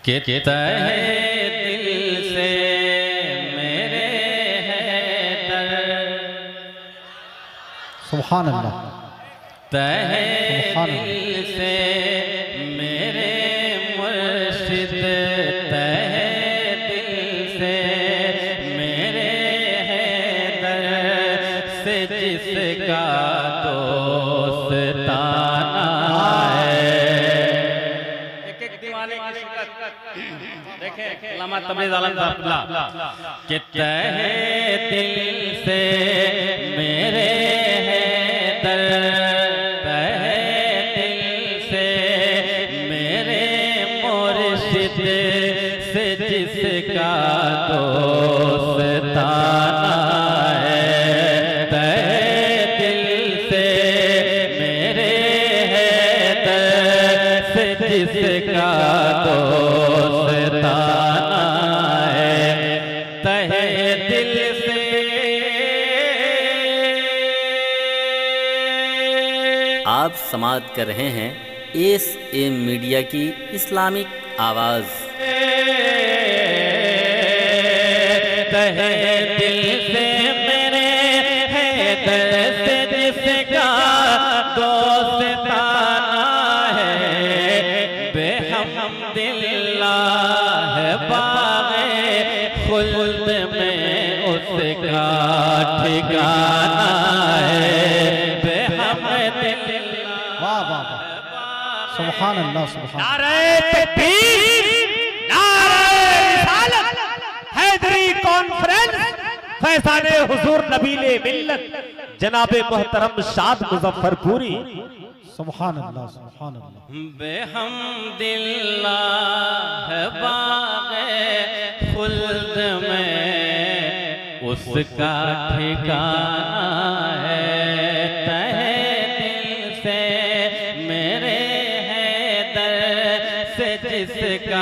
के तहे दिल से मेरे हैदर, सुभान अल्लाह, तहे दिल से मेरे मुर्शिद, तहे दिल से मेरे हैदर से जिसका दोस्ताना है। एक दीवाने की शिकत देखें अल्लामा तबरेज़ आलम साहब के तहे दिल से मेरे हैदर, तहे दिल से मेरे मुर्शिद से जिसका दोस्ताना है, तहे दिल से मेरे हैदर से जिसका दोस्ताना है, तहे दिल से। आप समाअत कर रहे हैं एस.एम. मीडिया की इस्लामिक आवाज़। तहे दिल से मेरे हैदर से जिसका दोस्ताना है, बेहम्दिल्लाह बाग़े खुल्द में उसका ठिकाना है, बेहम्दिल्लाह। वाह वाह वाह, सुभान अल्लाह, सुभान। नारे तकबीर, नारे रिसालत, हैदरी कॉन्फ्रेंस, फैज़ाने हुजूर नबीले मिल्लत जनाबे मोहतरम शाद मुजफ्फरपुरी। सुभान अल्लाह, सुभान अल्लाह। बेहम्दिल्लाह बाग़े खुल्द में उसका ठिकाना है, तहे दिल से मेरे हैदर से जिसका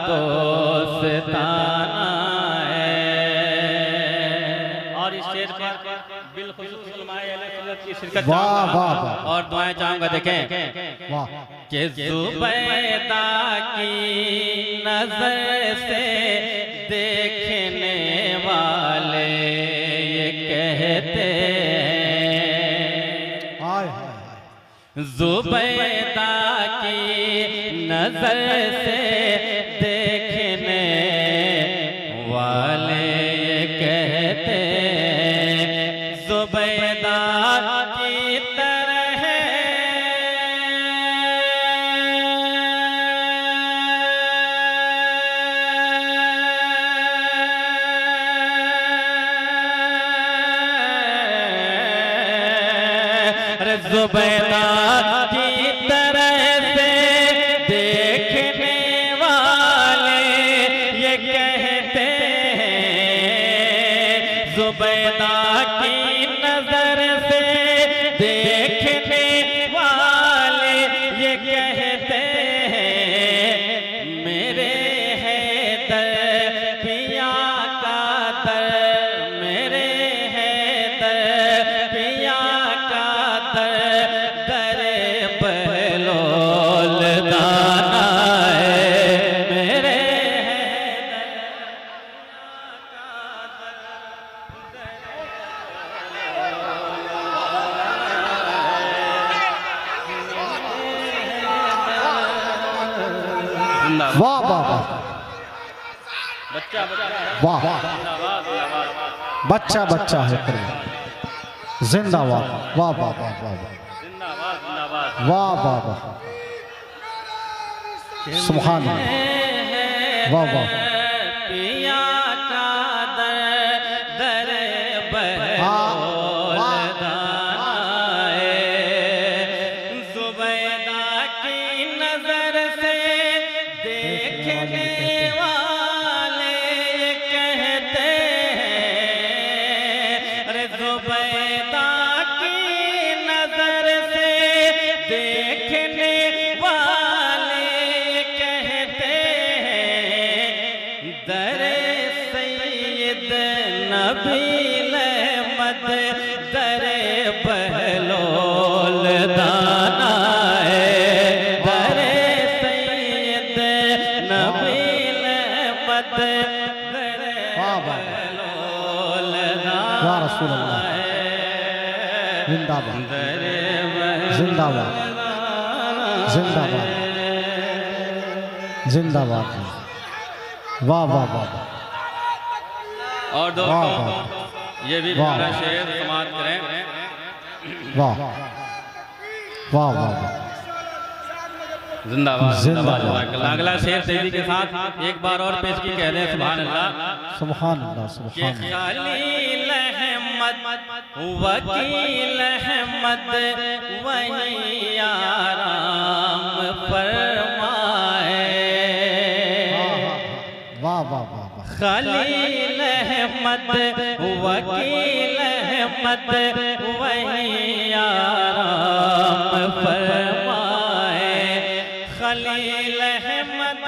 दोस्ताना है। और इस शेर पर बिलखुसूस उलमाए अहले सुन्नत की शिरकत वाह चाहूंगा वाह वाह और दुआएं चाहूंगा। देखें वाह, कि ज़ुबैदा की नजर से देखने वाले ये कहते हैं, हाय हाय हाय, ज़ुबैदा की नजर से देखने वाले ये कहते हैं, ज़ुबैदा की तरह ज़ुबैदा की तरह से देखने वाले ये कहते हैं, ज़ुबैदा की नजर से देखने वाले ये कहते हैं, मेरे हैदर पिया का दर, मेरे हैदर पिया का दर, दरे बहलोल दाना है, मेरे हैदर वाह वाह वाह, बच्चा वाह वाह, बच्चा बच्चा है जिंदाबाद। वाह वाह वाह वाह वाह वाह वाह, सुभान अल्लाह, वाह वाह। पिया का दर, दर बहलोल दाना है, ज़ुबैदा की नजर से देखने वाले कहते हैं, अरे ज़ुबैदा की नजर से देखने वाले कहते हैं, दरे सैयद नबील अहमद दरे बहलोल दाना है, दरे सैयद नबी वाह वाह या रसूल अल्लाह जिंदाबाद जिंदाबाद जिंदाबाद जिंदाबाद वाह वाह वाह और दोस्तों ये भी वाह। प्यारा शेर समाप्त करें। वाह वाह वाह जिंदाबाद जिंदाबाद। जिंदाबाद। अगला शेर तेजी के साथ एक बार और पेश की कह दें सुभान अल्लाह। सुभान अल्लाह के सुभान अल्लाह खलील अहमद वकील अहमद वही आराम फरमाए। वाह वाह वाह वाह खलील अहमद वकील अहमद वही आराम फरमाए। खलील अहमद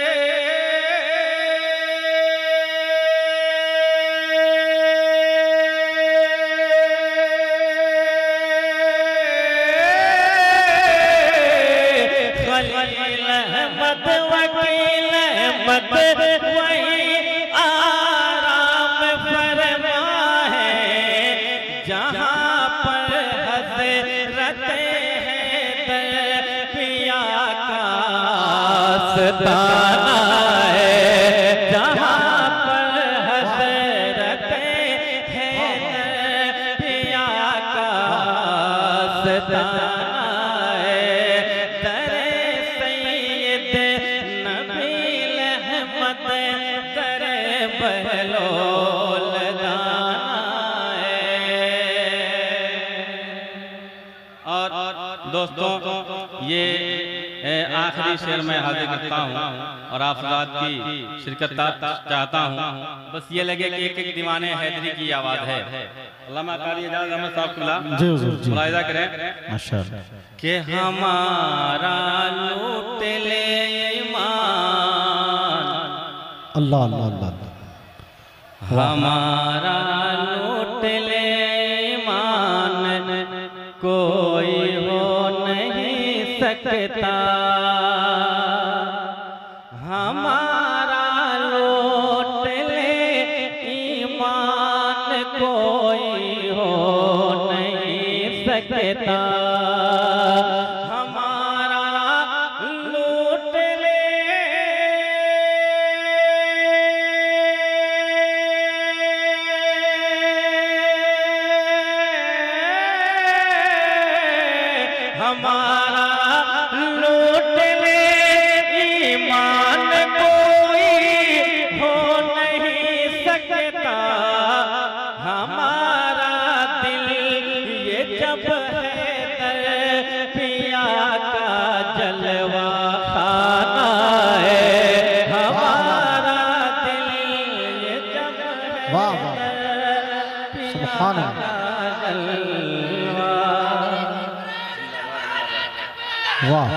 खलील अहमद वकील अहमद वही आराम फरमाए। जहाँ पर हज़रत हैदर पिया का आस्ताना है। जहाँ पर हज़रत हैदर पिया का आस्ताना है। दरे सैयद नबील अहमद दरे बहलोल दाना है। और दोस्तों ये आखिरी शेर मैं हाजिर करता हूँ और आप हज़रात की शिरकत चाहता हूँ। बस ये लगे कि एक एक दीवाने हैदरी की आवाज़ है। अल्लामा कारी एजाज अहमद साहब खुला जी हुजूर जी मुलाहिजा करें माशाअल्लाह कि हमारा लूट ले ईमान। अल्लाह अल्लाह अल्लाह हमारा लूट ले ईमान कोई हो नहीं सकता। हमारा लूट ले ईमान कोई हो नहीं सकता। हमारा लूट ले हमारा लूट ले ईमान कोई हो नहीं सकता। हमारा दिल ये जब हैदर पिया का जलवा खाना है। हमारा दिल ये जब वाह वाह हैदर सुभान पिया अल्लाह का जलवा। वाह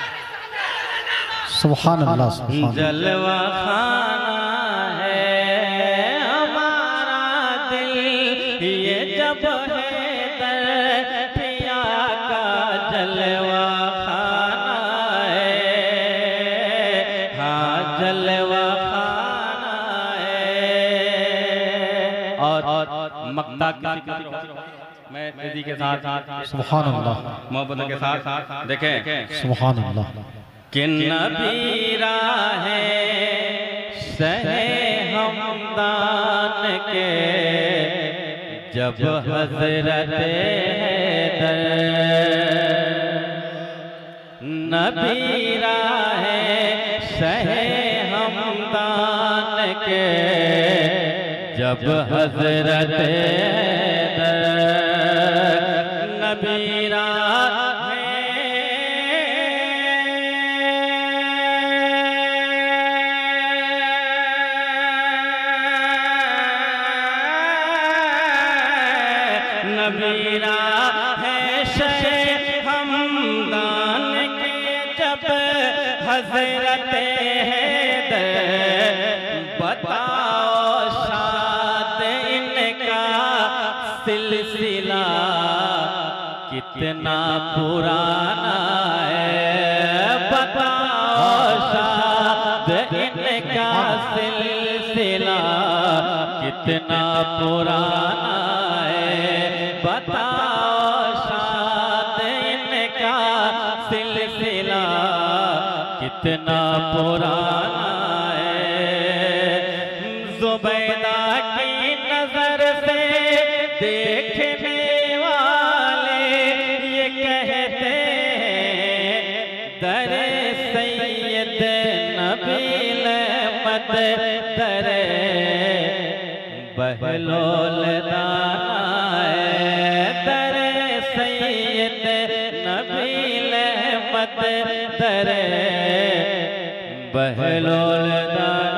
सुभान अल्लाह सुभान अल्लाह जलवा खाना है हमारा दिल ये जब हैदर पिया का जलवा खाना है। हाँ जलवा खाना है। और मक्ता किसी का मैं तेजी के साथ सुभान अल्लाह मोहब्बत के साथ देखें सुभान अल्लाह कि नबीरा है सहे हमदान के जब हजरत हैदर। नबीरा है सहे हमदान के जब हजरत हैदर। नबीरा नबीरा है शे हमदान के जब हजरत हैदर। बताओ शाद इनका सिलसिला कितना पुराना है। बताओ शाद इनका सिलसिला कितना पुराना है, बताओ शाद इनका सिलसिला कितना पुराना है। जुबैदा की नजर से देखने वाले ये कहते हैं दरे सैयद नबील अहमद दरे बहलोल दाना है, दरे सैयद नबील अहमद दरे बहलोल दाना।